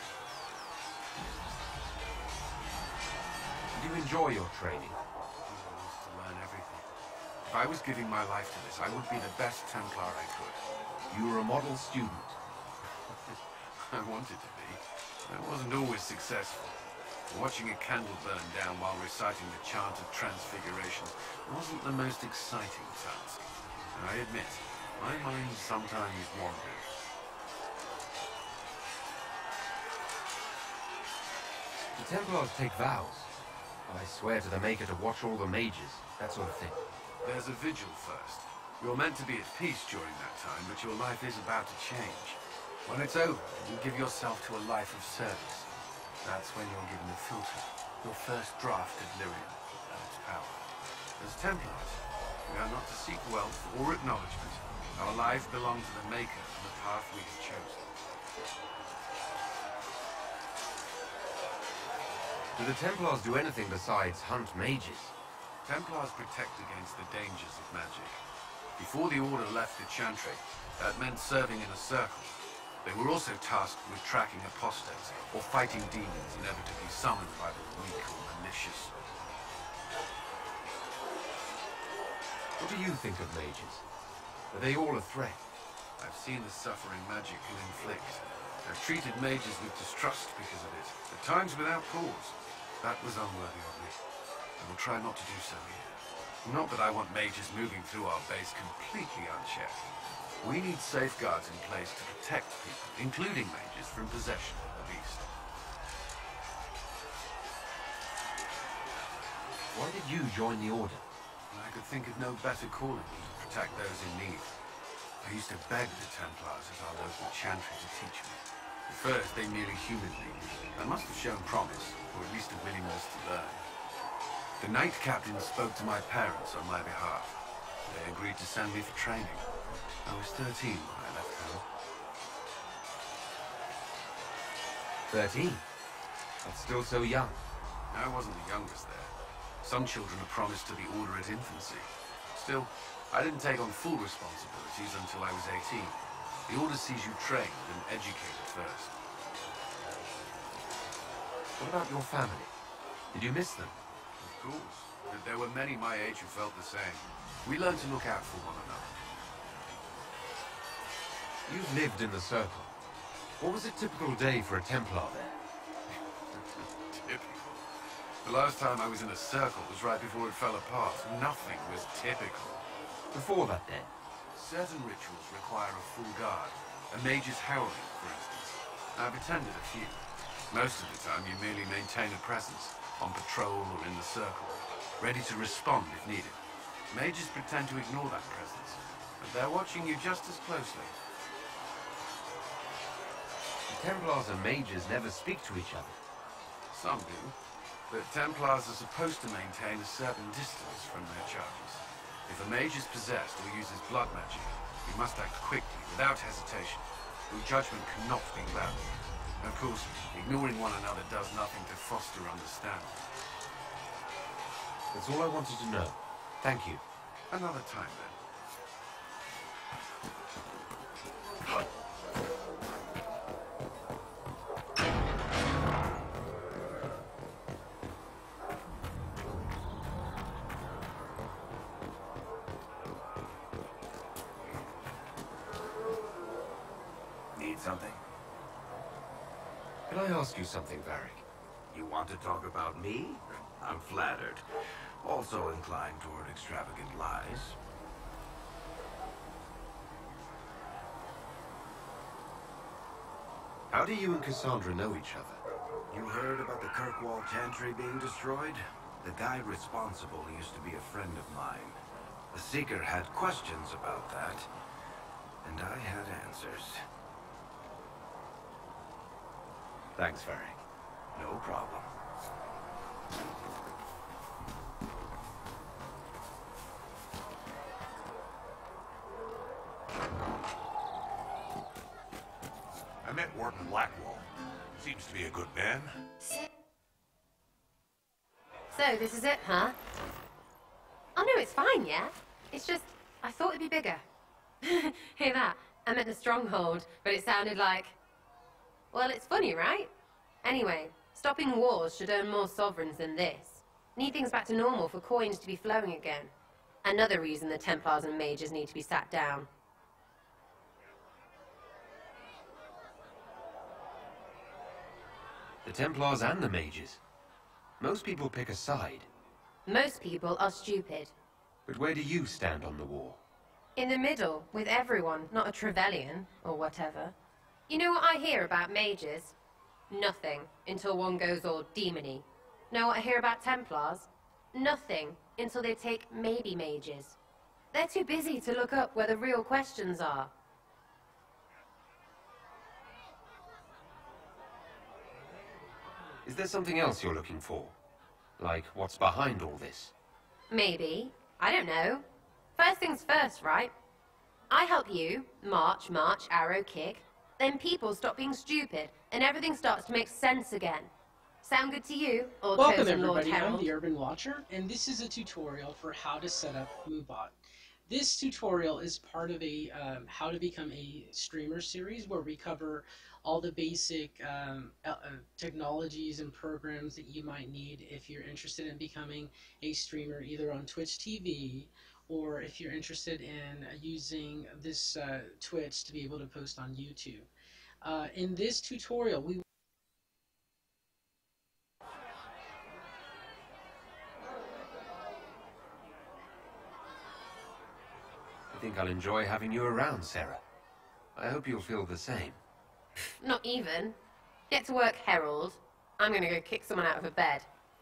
Do you enjoy your training? I want to learn everything. If I was giving my life to this, I would be the best Templar I could. You were a model student. I wanted to be. I wasn't always successful. Watching a candle burn down while reciting the chant of transfiguration wasn't the most exciting task. I admit, my mind sometimes wandered. The Templars take vows. I swear to the Maker to watch all the mages, that sort of thing. There's a vigil first. You're meant to be at peace during that time, but your life is about to change. When it's over, you give yourself to a life of service. That's when you're given the filter, your first draft of Lyrium and its power. As Templars, we are not to seek wealth or acknowledgement. Our lives belong to the Maker and the path we have chosen. Do the Templars do anything besides hunt mages? Templars protect against the dangers of magic. Before the Order left the Chantry, that meant serving in a circle. They were also tasked with tracking apostates or fighting demons inevitably summoned by the weak or malicious. What do you think of mages? Are they all a threat? I've seen the suffering magic can inflict. I've treated mages with distrust because of it, at times without cause. That was unworthy of me. I will try not to do so here. Not that I want mages moving through our base completely unchecked. We need safeguards in place to protect people, including mages, from possession of the beast. Why did you join the Order? I could think of no better calling than to protect those in need. I used to beg the Templars at our local Chantry to teach me. At first, they merely humored me. I must have shown promise, or at least a willingness to learn. The Knight Captain spoke to my parents on my behalf. They agreed to send me for training. I was 13 when I left home. 13? That's still so young. I wasn't the youngest there. Some children are promised to the Order at infancy. Still, I didn't take on full responsibilities until I was 18. The Order sees you trained and educated first. What about your family? Did you miss them? Of course. But there were many my age who felt the same. We learned to look out for one another. You've lived in the Circle. What was a typical day for a Templar there? Typical? The last time I was in a Circle was right before it fell apart. Nothing was typical. Before that, then? Certain rituals require a full guard. A mage's howling, for instance. I've attended a few. Most of the time, you merely maintain a presence, on patrol or in the Circle, ready to respond if needed. Mages pretend to ignore that presence, but they're watching you just as closely. The Templars and mages never speak to each other. Some do, but Templars are supposed to maintain a certain distance from their charges. If a mage is possessed or uses blood magic, you must act quickly, without hesitation. Your judgment cannot be clouded. Of course, ignoring one another does nothing to foster understanding. That's all I wanted to know. Thank you. Another time, then. Need something? Can I ask you something, Varric? You want to talk about me? I'm flattered. Also inclined toward extravagant lies. How do you and Cassandra know each other? You heard about the Kirkwall Chantry being destroyed? The guy responsible used to be a friend of mine. The Seeker had questions about that, and I had answers. Thanks, Varric. No problem. I met Warden Blackwall. Seems to be a good man. So this is it, huh? Oh no, it's fine, yeah? It's just, I thought it'd be bigger. Hear that? I meant the stronghold, but it sounded like... Well, it's funny, right? Anyway, stopping wars should earn more sovereigns than this. Need things back to normal for coins to be flowing again. Another reason the Templars and mages need to be sat down. The Templars and the mages? Most people pick a side. Most people are stupid. But where do you stand on the war? In the middle, with everyone, not a Trevelyan, or whatever. You know what I hear about mages? Nothing, until one goes all demony. Know what I hear about Templars? Nothing, until they take maybe mages. They're too busy to look up where the real questions are. Is there something else you're looking for? Like, what's behind all this? Maybe. I don't know. First things first, right? I help you, march, arrow, kick. Then people stop being stupid, and everything starts to make sense again. Sound good to you, old Welcome chosen Lord everybody, I'm Herald? the Urban Watcher, and this is a tutorial for how to set up MooBot. This tutorial is part of a how to become a streamer series where we cover all the basic technologies and programs that you might need if you're interested in becoming a streamer either on Twitch TV or if you're interested in using this Twitch to be able to post on YouTube. In this tutorial, we I think I'll enjoy having you around, Sarah. I hope you'll feel the same. Not even. Get to work, Herald. I'm gonna go kick someone out of a bed.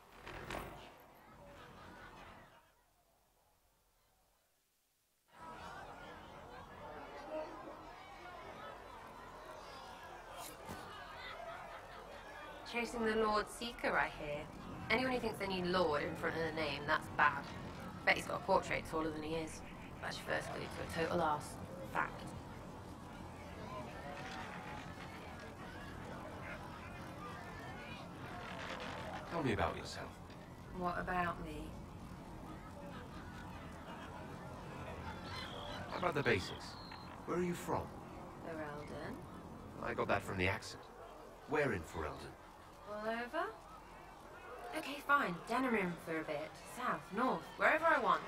Chasing the Lord Seeker, I hear. Anyone who thinks they need Lord in front of the name, that's bad. Bet he's got a portrait taller than he is. That's your first clue to a total arse. Fact. Tell me about yourself. What about me? How about the basics? Where are you from? Ferelden? I got that from the accent. Where in Ferelden? All over? Okay, fine. Denerim for a bit. South, north, wherever I want.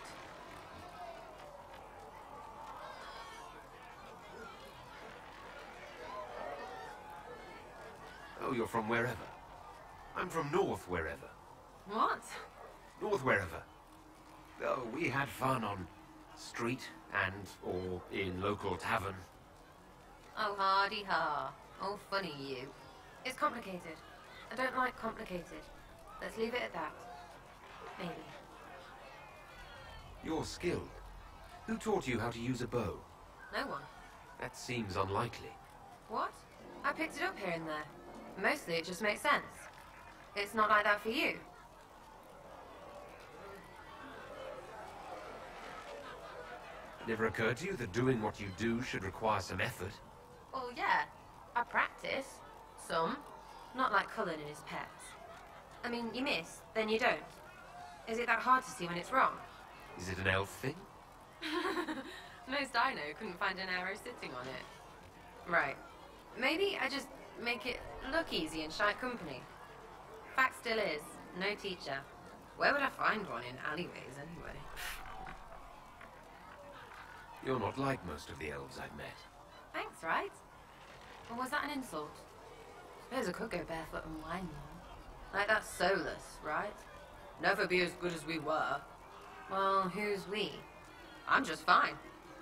Oh, you're from wherever. I'm from north wherever. What? North wherever. Oh, we had fun on street and or in local tavern. Oh, hardy ha. Oh, funny you. It's complicated. I don't like complicated. Let's leave it at that. Maybe. You're skilled. Who taught you how to use a bow? No one. That seems unlikely. What? I picked it up here and there. Mostly it just makes sense. It's not like that for you. It never occurred to you that doing what you do should require some effort? Well, yeah. I practice. Some. Not like Cullen and his pets. I mean, you miss, then you don't. Is it that hard to see when it's wrong? Is it an elf thing? Most I know couldn't find an arrow sitting on it. Right. Maybe I just make it look easy in shy company. Fact still is, no teacher. Where would I find one in alleyways anyway? You're not like most of the elves I've met. Thanks, right? Or was that an insult? Suppose I could go barefoot and whine though. Like that's soulless, right? Never be as good as we were. Well, who's we? I'm just fine.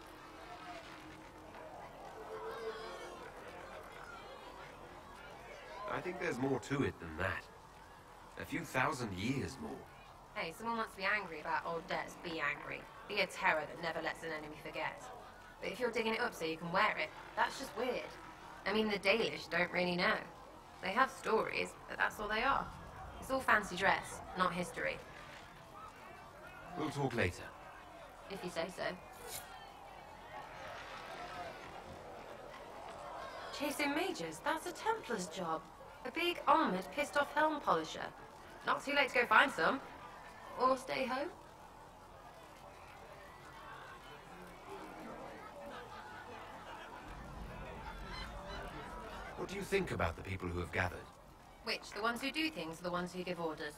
I think there's more to it than that. A few thousand years more. Hey, someone wants to be angry about old debts, be angry. Be a terror that never lets an enemy forget. But if you're digging it up so you can wear it, that's just weird. I mean, the Dalish don't really know. They have stories, but that's all they are. It's all fancy dress, not history. We'll talk later. If you say so. Chasing mages, that's a Templar's job. A big, armoured, pissed-off helm polisher. Not too late to go find some. Or stay home. What do you think about the people who have gathered? Which, the ones who do things or the ones who give orders?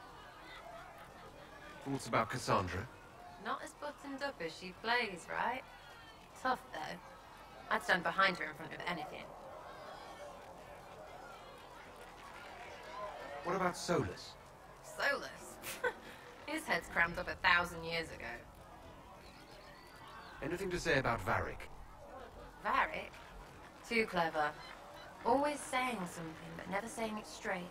Thoughts about Cassandra? Not as buttoned up as she plays, right? Tough, though. I'd stand behind her in front of anything. What about Solus? Solus. His head's crammed up 1,000 years ago. Anything to say about Varric? Varric? Too clever. Always saying something, but never saying it straight.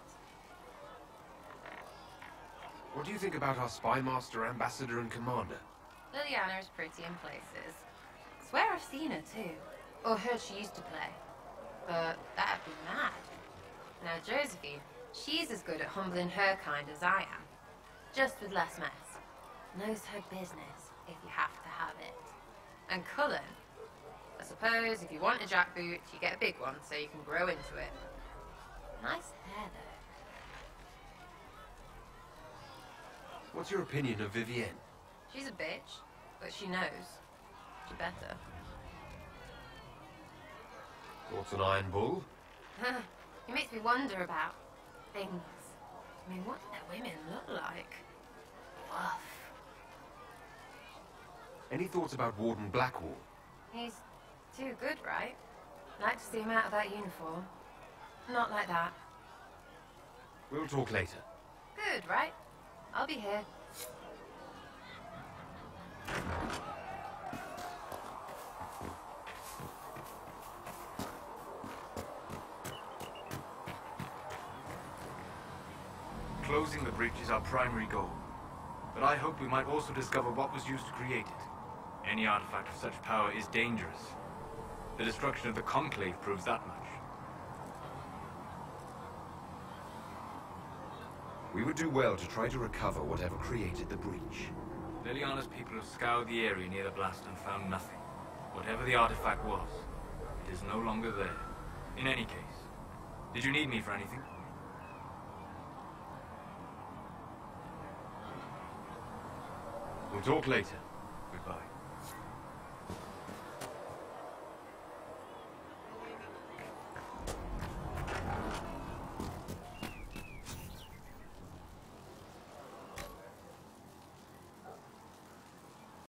What do you think about our spy master, ambassador, and commander? Liliana is pretty in places. Swear I've seen her too. Or heard she used to play. But that'd be mad. Now Josephine, she's as good at humbling her kind as I am. Just with less mess. Knows her business, if you have to have it. And Cullen, I suppose if you want a jackboot, you get a big one so you can grow into it. Nice hair though. What's your opinion of Vivienne? She's a bitch, but she knows. She better. What's an Iron Bull? It makes me wonder about things. I mean, what do their women look like? Woof. Any thoughts about Warden Blackwall? He's too good, right? Like to see him out of that uniform. Not like that. We'll talk later. Good, right? I'll be here. Closing the breach is our primary goal. But I hope we might also discover what was used to create it. Any artifact of such power is dangerous. The destruction of the Conclave proves that much. We would do well to try to recover whatever created the breach. Liliana's people have scoured the area near the blast and found nothing. Whatever the artifact was, it is no longer there. In any case, did you need me for anything? We'll talk later.